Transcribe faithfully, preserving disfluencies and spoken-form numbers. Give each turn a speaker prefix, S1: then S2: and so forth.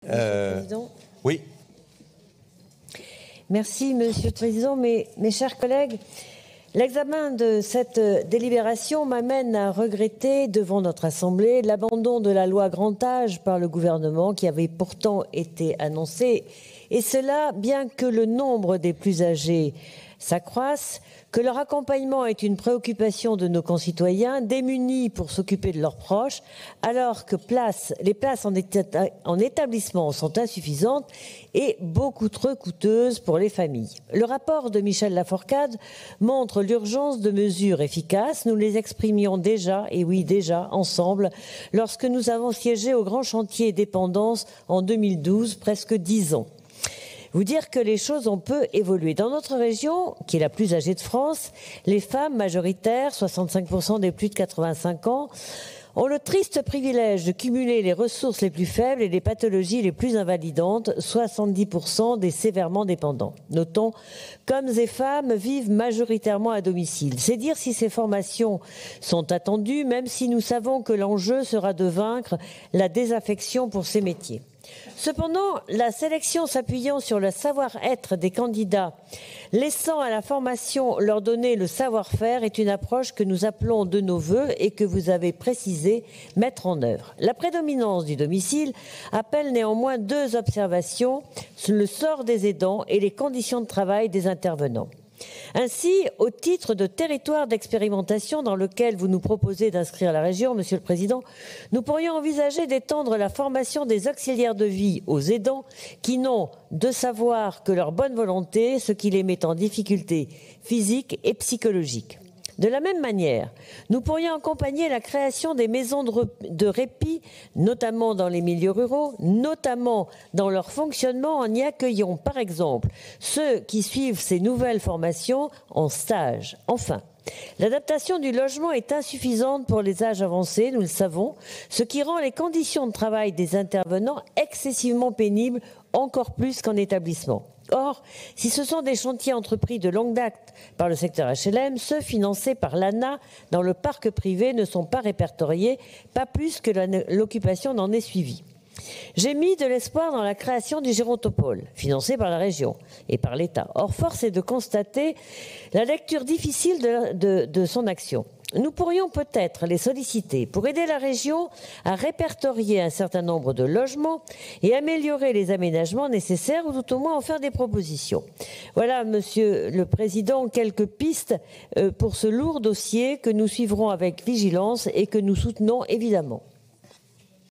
S1: Euh,
S2: Président.
S1: Oui.
S2: Merci, Monsieur le Président. Mes, mes chers collègues, l'examen de cette délibération m'amène à regretter devant notre Assemblée l'abandon de la loi Grand Âge par le gouvernement qui avait pourtant été annoncée, et cela bien que le nombre des plus âgés s'accroisse, que leur accompagnement est une préoccupation de nos concitoyens démunis pour s'occuper de leurs proches, alors que place, les places en, état, en établissement sont insuffisantes et beaucoup trop coûteuses pour les familles. Le rapport de Michel Laforcade montre l'urgence de mesures efficaces. Nous les exprimions déjà, et oui déjà, ensemble, lorsque nous avons siégé au grand chantier dépendance en deux mille douze, presque dix ans. Vous dire que les choses ont peu évolué. Dans notre région, qui est la plus âgée de France, les femmes majoritaires, soixante-cinq pour cent des plus de quatre-vingt-cinq ans, ont le triste privilège de cumuler les ressources les plus faibles et les pathologies les plus invalidantes, soixante-dix pour cent des sévèrement dépendants. Notons qu'hommes et femmes vivent majoritairement à domicile. C'est dire si ces formations sont attendues, même si nous savons que l'enjeu sera de vaincre la désaffection pour ces métiers. Cependant, la sélection s'appuyant sur le savoir-être des candidats, laissant à la formation leur donner le savoir-faire, est une approche que nous appelons de nos vœux et que vous avez précisé mettre en œuvre. La prédominance du domicile appelle néanmoins deux observations, le sort des aidants et les conditions de travail des intervenants. Ainsi, au titre de territoire d'expérimentation dans lequel vous nous proposez d'inscrire la région, Monsieur le Président, nous pourrions envisager d'étendre la formation des auxiliaires de vie aux aidants qui n'ont de savoir que leur bonne volonté, ce qui les met en difficulté physique et psychologique. De la même manière, nous pourrions accompagner la création des maisons de répit, notamment dans les milieux ruraux, notamment dans leur fonctionnement, en y accueillant par exemple ceux qui suivent ces nouvelles formations en stage. Enfin, l'adaptation du logement est insuffisante pour les âges avancés, nous le savons, ce qui rend les conditions de travail des intervenants excessivement pénibles, encore plus qu'en établissement. Or, si ce sont des chantiers entrepris de longue date par le secteur H L M, ceux financés par l'A N A dans le parc privé ne sont pas répertoriés, pas plus que l'occupation n'en est suivie. J'ai mis de l'espoir dans la création du Gérontopole, financé par la région et par l'État. Or, force est de constater la lecture difficile de, de, de son action. Nous pourrions peut-être les solliciter pour aider la région à répertorier un certain nombre de logements et améliorer les aménagements nécessaires ou tout au moins en faire des propositions. Voilà, Monsieur le Président, quelques pistes pour ce lourd dossier que nous suivrons avec vigilance et que nous soutenons évidemment.